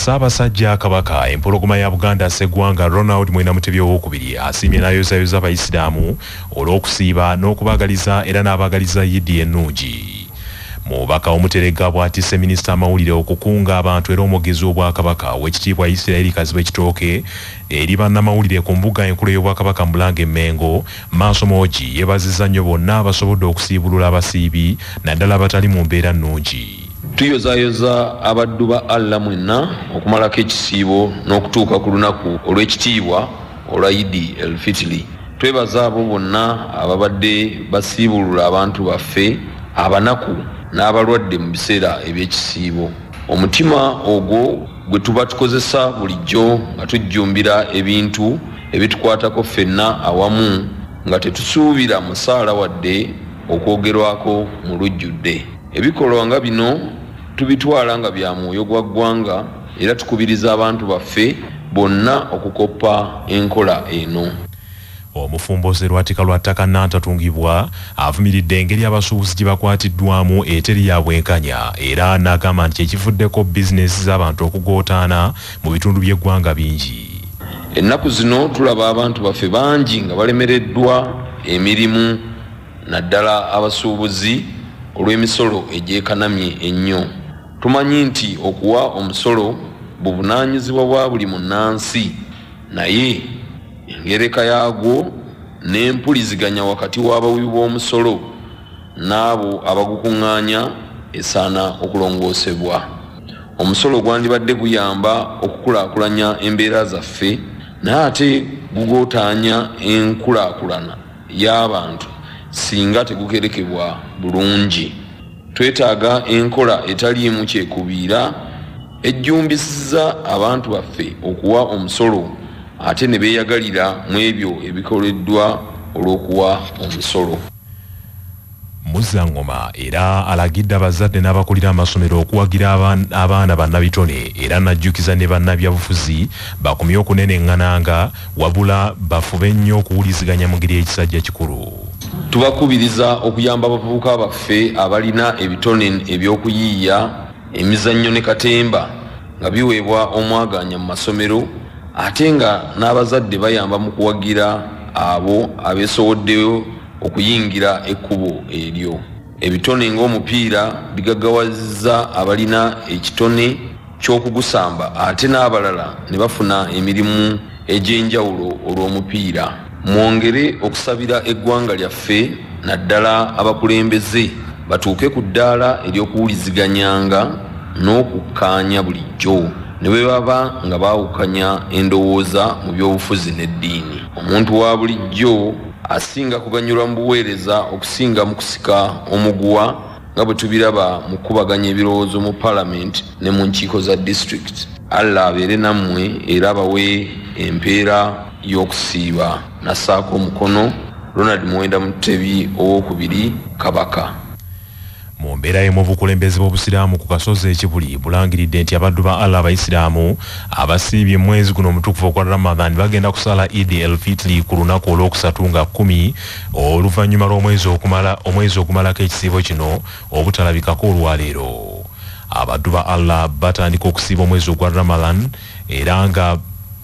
Ssaabasajja Kabaka empologoma ya Buganda Sseggwanga Ronald Mwenamutebi II asiimye n'ayozayoza Abayisiraamu olw'okusiiba n'okubagaliza era n'abagaliza Yidi ennungi. Mubaka omuterega bw'atisse minisita amawulire okukunga abantu era omugezi w'Obwakabaka Oweekitiibwa Israel Kaziba Kitooke eri bannamawulire ku mbuga enkulu y'Obwakabaka Mulange Mengo Maaso Mooji yeebazizza nnyo bonna abasobodde okusiibulula abasiibi naddala abatali mu mbeera nnungi. Tuyozayoza abaddu ba Allah mwenna okumalako ekisiibo n'okutuuka ku lunaku olw'ekitiibwa olwa Idi el-Fitri. Twebaza abo bonna ababadde basiibulula abantu baffe abanaku n'abalwadde mu biseera eby'ekisiibo. Omutima ogwo gwe tuba tukozesa bulijjo nga tujjumbira ebintu ebitukwatako ffenna awamu nga tetusuubira musaala wadde okwogerwako mu lujjudde. Ebikolwa nga bino tubitwala nga bya mwoyo gwa ggwanga era tukubiriza abantu baffe bonna okukoppa enkola eno. Omufumboze Lwatika lwa ttaka Nantatungibwa avumiridde engeri abasuubuzi gye bakwatiddwamu eteri ya bwenkanya era n'agamba nti ekivuddeko bizinesi z'abantu okugootaana mu bitundu by'eggwanga bingi. Ennaku zino tulaba abantu baffe bangi nga balemereddwa emirimu naddala abasuubuzi olw'emisolo egyekanamye ennyo. Tumanyi nti okuwa omusolo buvunaanyizibwa bwa buli munnansi, naye engereka yaagwo n'empuliziganya wakati w'abawi b'omusolo n'abo abagukuŋŋaanya esaana okulongoosebwa. Omusolo gwandibadde guyamba okukulaakulanya embeera zaffe naye ate gugootaanya enkulaakulana y'abantu singa tegukerekebwa bulungi. Twetaaga enkola etaliimu kyekubiira ejjumbisiza abantu baffe okuwa omusolo ate ne beeyagalira mu ebyo ebikoleddwa olw'okuwa omusolo. Muzzangoma era alagidde abazadde n'abakulira amasomero okuwagira abaana bannabitone era n'ajjukiza ne bannabyabufuzi bakomye okuneneng'ananga wabula bafube nnyo okuwuliziganya mu ngeri y'ekisajja kikulu. Tubakubiriza okuyamba abavubuka baffe abalina ebitone eby'okuyiiya emizannyo ne katemba nga biweebwa omwaganya mu masomero ate nga n'abazadde bayamba mu kuwagira abo abeesowoddeyo okuyingira ekkubo eryo. Ebitone ng'omupiira bigaggawazizza abalina ekitone ky'okugusamba ate n'abalala ne bafuna emirimu egy'enjawulo olw'omupiira. Mwongere okusabira eggwanga lyaffe naddala abakulembeze batuuke ku ddaala ery'okuwuliziganyanga n'okukkaanya bulijjo ne bwe baba nga baawukanya endowooza mu by'obufuzi n'eddiini. Omuntu wa bulijjo asinga kuganyulwa mu buweereza okusinga mu kusika omuguwa nga bwe tubiraba mu kubaganya ebirowoozo mu Parliament ne mu nkiiko za district. Allah abeere nammwe era abawe empeera y'okusiiba. Nassaako omukono Ronald Mutebi II Kabaka. Mu mbeera y'emu obukulembeze bw'obusiraamu ku kasozi ekibuli bulangiridde nti abaddu ba Allah Abayisiraamu abasiibye mwezi guno omutukuvu ogwa Ramadan bagenda kusala Idi el-Fitri ku lunaku olwokusatu nga 10 oluvannyuma lw'omwezi okumalako ekisiibo kino obutalabikako olwaleero. Abaddu ba Allah batandika okusiiba omwezi ogwa Ramadan era nga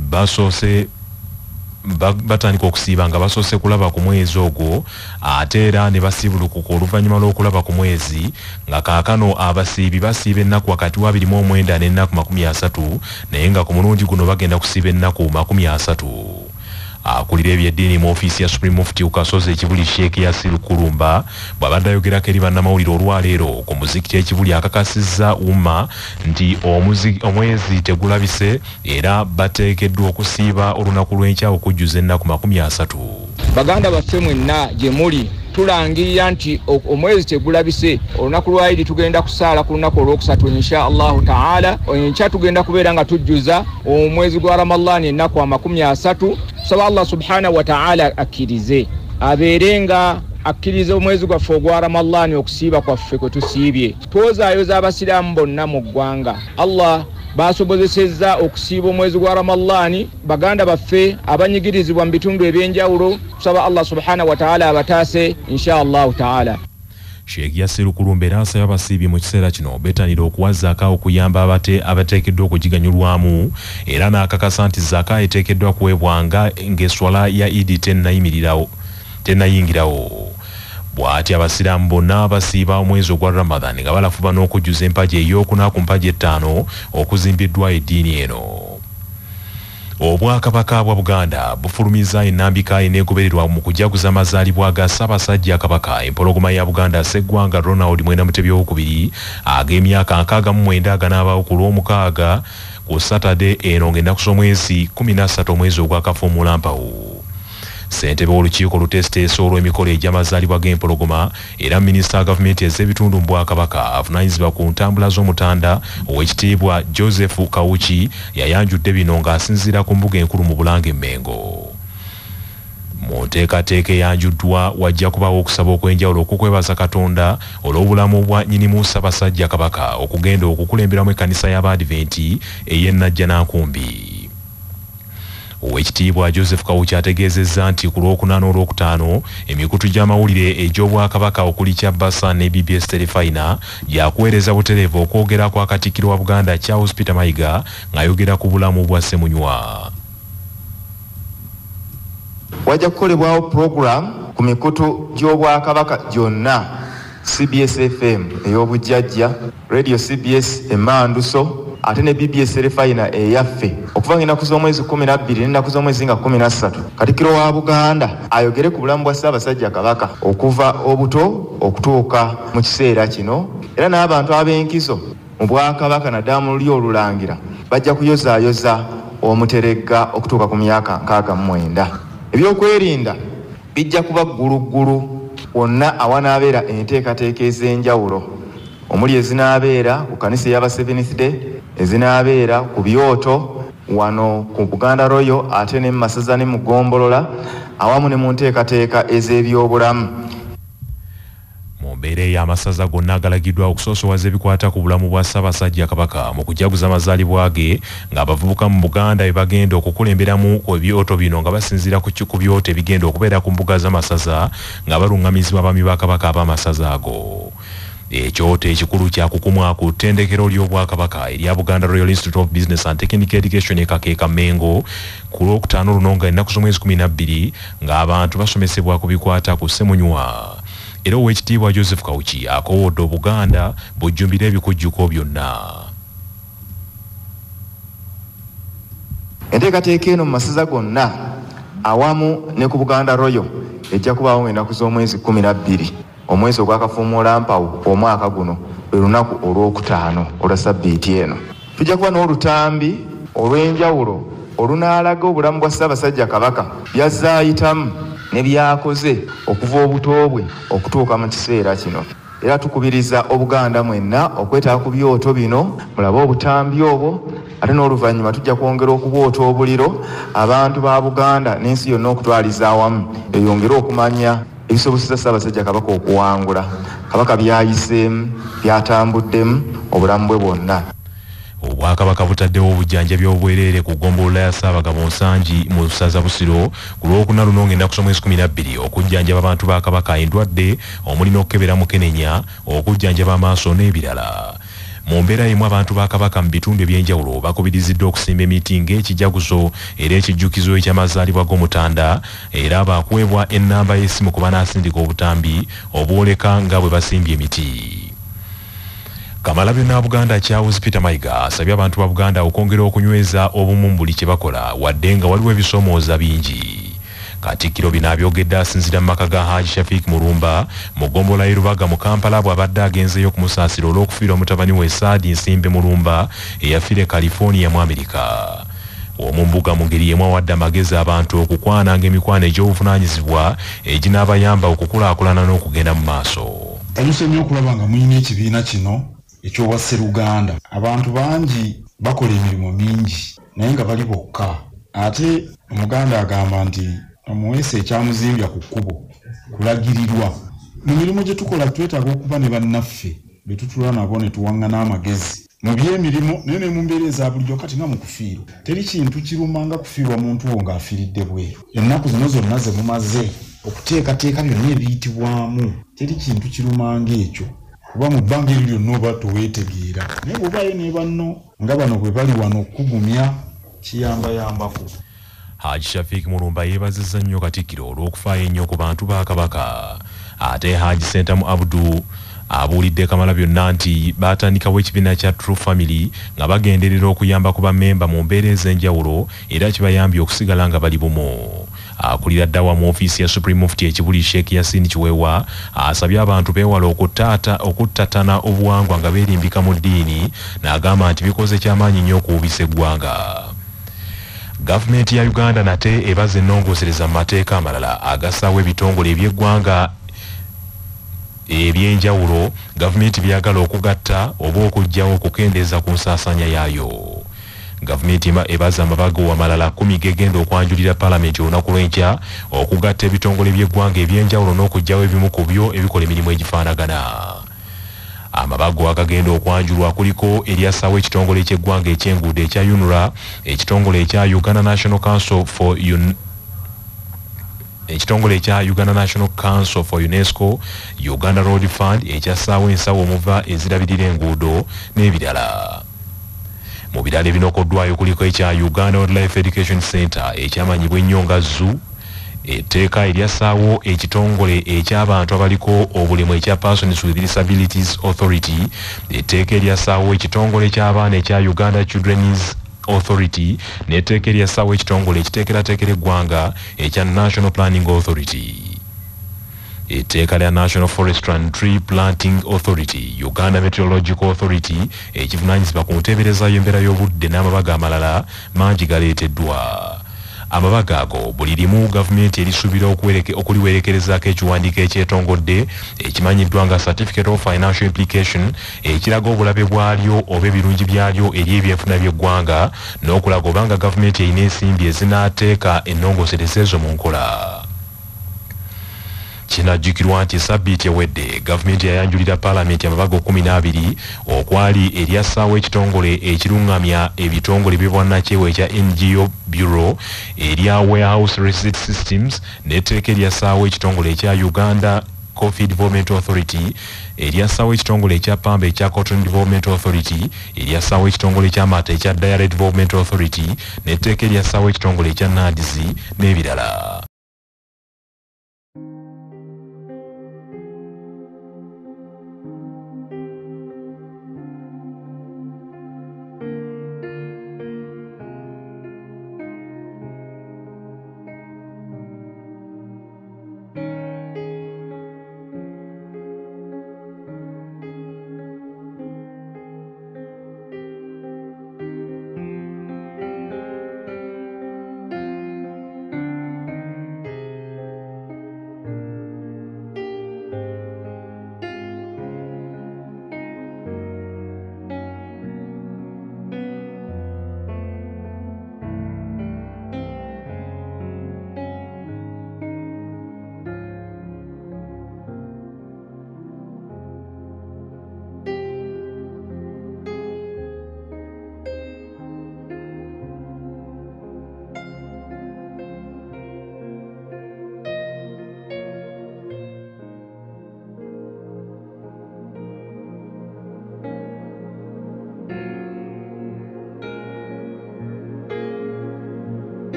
batandika okusiiba nga basoose kulaba ku mwezi ogwo ate era ne basiibulukuka oluvannyuma lw'okulaba ku mwezi nga kaakano abasiibi basiiba ennaku wakati wa 29 n'ennaku 30 naye nga ku mulundi guno bagenda kusiiba ennaku 30. Akulira ebyeddiini mu ofiisi ya Supreme Mufti ku kasozi ekibuli Sheikh Yasir Kulumba bw'abadde ayogerako eri bannamawulire olwaleero ku muzikiti ekibuli akakasizza umma nti omwezi tegulabise era bateekeddwa okusiiba olunaku lw'enkya okujjuza ennaku 30. Baganda baffe mwenna gye muli tulangirira nti omwezi tegulabise olunaku lwa Idi tugenda kusaala ku lunaku olwokusatu insha Allahu taala. Enkya tugenda kubeera nga tujjuza omwezi gwa Ramadan ennaku 30. Tusaba Allah subhanahu wa ta'ala akkirize abeerenga akkirize omwezi gwaffe ogwa Ramadan okusiiba kwaffe kwe tusiibye. Twozaayoza abasiraamu bonna mu ggwanga. Allah basobozesezza okusiiba omwezi gwa Ramadan baganda baffe abanyigirizibwa mu bitundu ebyenjawulo. Tusaba Allah subhanahu wa ta'ala abataase insha Allah ta'ala. Sheikh Yasiru Kulumbe asaba abasiibi mu kiseera kino betanira okuwazaako okuyamba abateekeddwa okugiganyulwamu era n'akakasa nti zaka eteekeddwa kuweebwanga ng'eswala ya Idi tennayingirawo. Bw'ati abasiraamu bonna basiiba omwezi ogwa Ramadan nga balafuba n'okujjuza empagi ey'okuna ku mpagi ettaano okuzimbiddwa eddiini eno. Obwakabaka bwa Buganda bufulumiza ennambika eneegobererwa mu kujaguza amazaalibwa ga Ssaabasajja Kabaka empologoma ya Buganda Sseggwanga Ronald Mwenda Mutebi II ag'emyaka 69 aganaabaawo ku Lwomukaaga ku Saturday eno ng'ennaku z'omwezi 13 omwezi ogwakafuumula mpawu. Ssentebe w'olukiiko lutesiteesa olw'emikolo egy'amazaalibwa g'empologoma era minisita wa gavumenti ez'ebitundu mu Bwakabaka avunaanyizibwa ku ntambula z'omutanda ow'ekitiibwa Joseph Kawuki yayanjudde bino ng'asinziira ku mbuga enkulu mu Bulange Mmengo. Mu nteekateeka eyanjuddwa wajja kubaawo okusaba okw'enjawulo okukwebaza Katonda olw'obulamu bwa nnyinimu Ssaabasajja Kabaka okugenda okukulemberamu ekkanisa y'Abadiventi ey'e Najjanankumbi. Owekitiibwa Joseph Kawuki ategeezezza nti ku Lwokuna n'Olwokutaano emikutu gy'amawulire egy'Obwakabaka okuli Kyabasa ne BBS Terefayina gyakuweereza butereevu okwogera kwa Katikkiro wa Buganda Charles Peter Mayiga ng'ayogera ku bulamu bwa Ssemunywa. Wajja kukolebwawo program ku mikutu gy'Obwakabaka gyonna, CBS FM ey'obujjajja, Radio CBS Emmanduso ate ne BBS Terefayina eyaffe okuva ng'ennaku z'omwezi 12 n'ennaku z'omwezi nga 13. Katikkiro wa Buganda ayogere ku bulamu bwa Ssaabasajja Kabaka okuva obuto okutuuka mu kiseera kino, era n'abantu ab'enkizo mu Bwakabaka naddala mu lulyo olulangira bajja kuyozaayoza omuteregga okutuuka ku myaka 69. Ebyokwerinda bijja kuba gguluggulu wonna awanaabeera enteekateeka ez'enjawulo omuli ezinaabeera ku kkanisa ey'aba Seventh Day, ezinaabeera ku byoto wano ku Buganda Royal ate ne mu masaza ne mu Ggombolola awamu ne mu nteekateeka ez'ebyobulamu. Mu mbeera ey'amasaza gonna agalagiddwa okusoosowaza ebikwata ku bulamu bwa Ssaabasajja Kabaka mu kujaguza amazaalibwa ge ng'abavubuka mu Buganda bye bagenda okukulemberamu ebyoto bino nga basinziira ku byoto ebigenda okubeera ku mbuga z'amasaza nga baluŋŋamizibwa abaami ba Kabaka ab'amasaza ago. Ekyoto ekikulu kyakukumwa ku ttendekero ly'Obwakabaka erya Buganda Royal Institute of Business and Technical Education Kakeeka Mengo ku Lwokutaano luno nga ennaku z'omwezi 12 ng'abantu basomesebwa ku bikwata ku Ssemunywa. Era Oweekitiibwa Joseph Kawuki akowodde Obuganda bujjumbira ebikujjuko byonna. Enteekateeka eno mu masaza gonna awamu ne ku Buganda Royal ejja kubaawo ennaku z'omwezi 12 omwezi ogwakafuumula mpawu omwaka guno lwe lunaku Olwokutaano olwa Ssabbiiti eno. Tujja kuba n'olutambi olw'enjawulo olunaalaga obulamu bwa Ssaabasajja Kabaka byazaayitamu ne byakoze okuva obuto bwe okutuuka mu kiseera kino. Era tukubiriza Obuganda mwenna okwetaba ku byoto bino mulabe obutambi obwo, ate n'oluvannyuma tujja kwongera okubwota obuliro abantu ba Buganda n'ensi yonna okutwaliza awamu eyongere okumanya ebisobozesa Ssaabasajja Kabaka okuwangula. Kabaka byayiseemu, byatambuddemu obulamu bwe bwonna. Obwakabaka butaddewo obujjanjabi obwereere ku ggombolola ya Ssaabagabo Nsangi mu ssaza Busiro ku Lwokuna luno ng'ennaku z'omwezi 12 okujjanjaba abantu ba Kabaka endwadde omuli n'okukebera Mukenenya, okujjanjaba amaaso n'ebirala. Mu mbeera emu abantu ba Kabaka mu bitundu eby'enjawulo bakubiriziddwa okusimba emiti ng'ekijaguzo era ekijjukizo eky'amazaalibwa g'Omutanda, era baakuweebwa ennamba y'essimu ku banaasindika obutambi obwoleka nga bwe basimbye emiti. Kamalabyonna Buganda Charles Peter Mayiga asabye abantu ba Buganda okwongera okunyweza obumu mu buli kye bakola wadde nga waliwo ebisoomooza bingi. Katikkiro bino abyogedde asinziira mu maka ga Haji Shafiq Mulumba mu ggombolola y'e Rubaga mu Kampala bw'abadde agenzeeyo okumusaasira olw'okufiirwa mutabani we Saadi Nsimbe Mulumba eyafiira e California mu Amerika. Omu mbuga mu ngeri y'emu awadde amagezi abantu okukwananga emikwano egy'obuvunaanyizibwa eginaabayamba okukulaakulana n'okugenda mu maaso. Olusemye okulaba nga mulina ekibiina kino eky'obwa Sseruganda. Abantu bangi bakola emirimu mingi naye nga bali bokka. Ate Omuganda agamba nti omuweesa ekyamuzimbya ku kkubo kulagirirwa. Mu mirimu gye tukola twetaaga okuba ne bannaffe be tutula nabo ne tuwaŋŋana amagezi mu by'emirimu naye ne mu mbeera eza bulijjo kati nga mu kufiirwa. Teri kintu kiruma nga kufiirwa muntu wo ng'afiiridde bweru. Ennaku zino zonna ze mumaze okuteekateeka byonna ebiyitibwamu teri kintu kirumanga ekyo kuba mu bbanga eryo lyonna oba toweetegeera naye bwebayo ne banno nga bano bwe bali wano okugumya kiyambayambako. Haji Shafiq Mulumba yeebazizza nnyo Katikkiro olw'okufaayo ennyo ku bantu ba Kabaka. Ate Haji Sentamu Abdu abuulidde Kamalabyonna nti baatandikawo ekibiina kya True Family nga bagenderera okuyamba ku bammemba mu mbeera ez'enjawulo era kibayambye okusigala nga bali bumu. Akulira ddawa mu ofiisi ya Supreme Mufti ekibuli Sheikh Yasin Kiwewa asabye abantu beewala okuttatana obuwangwa nga beerimbika mu ddiini n'agamba nti bikoze kyamaanyi nnyo okuwubisa eggwanga. Gavumenti ya Uganda nate ebaza ennongoosereza mu mateeka amalala agassaawo ebitongole eby'eggwanga ebyenjawulo gavumenti byagala okugatta oba okuggyawo okukendeeza ku nsaasaanya yaayo. Gavumenti ebaza amabago amalala 10 gegenda okwanjulira Paalamenti olunaku lw'enkya okugatta ebitongole by'eggwanga ebyenjawulo n'okuggyawo ebimu ku byo ebikola emirimu egifaanagana. Amabago agagenda okwanjulwa kuliko eryassaawo ekitongole ky'eggwanga eky'enguudo ekya UNRA, ekitongole ekya Uganda National Council for UNESCO, Uganda Road Fund ekyassaawo ensawo omuva ezirabirira enguudo n'ebirala. Mu birala ebinokoddwayo kuliko ekya Uganda Wildlife Education Center ekyamanyibwa ennyo nga ZOO, etteeka eryassaawo ekitongole eky'abantu abaliko obulemu ekya Persons with Disabilities Authority, etteeka eryassaawo ekitongole ky'abaana ekya Uganda Children's Authority n'etteeka eryassaawo ekitongole ekiteekerateekera eggwanga ekya National Planning Authority. Etteeka lya National Forestry and Tree Planting Authority, Uganda Meteorological Authority ekivunaanyizibwa ku nteebereza y'embeera y'obudde n'amabaga amalala mangi galeeteddwa. Amabaga ago buli limu gavumenti erisuubira okuliwerekerezaako ekiwandiiko ekyetongodde ekimanyiddwa nga Certificate of Financial Implication ekiraga obulabe bwalyo oba ebirungi byalyo eri ebyenfuna by'eggwanga n'okulaga obanga gavumenti erina ensimbi ezinaateeka ennongoosereza ezo mu nkola. Kinajjukirwa nti sabbiiti ewedde gavumenti yayanjulira Paalamenti amabago 12 okwali eryassaawo ekitongole ekiruŋŋamya ebitongole by'obwannakyewa ekya NGO Bureau erya Warehouse Receipt Systems n'etteeka eryassaawo ekitongole ekya Uganda Coffee Development Authority, eryassaawo ekitongole ekya Pamba ekya Cotton Development Authority, eryassaawo ekitongole eky'amata ekya Dairy Development Authority n'etteeka eryassaawo ekitongole ekya NADS n'ebirala.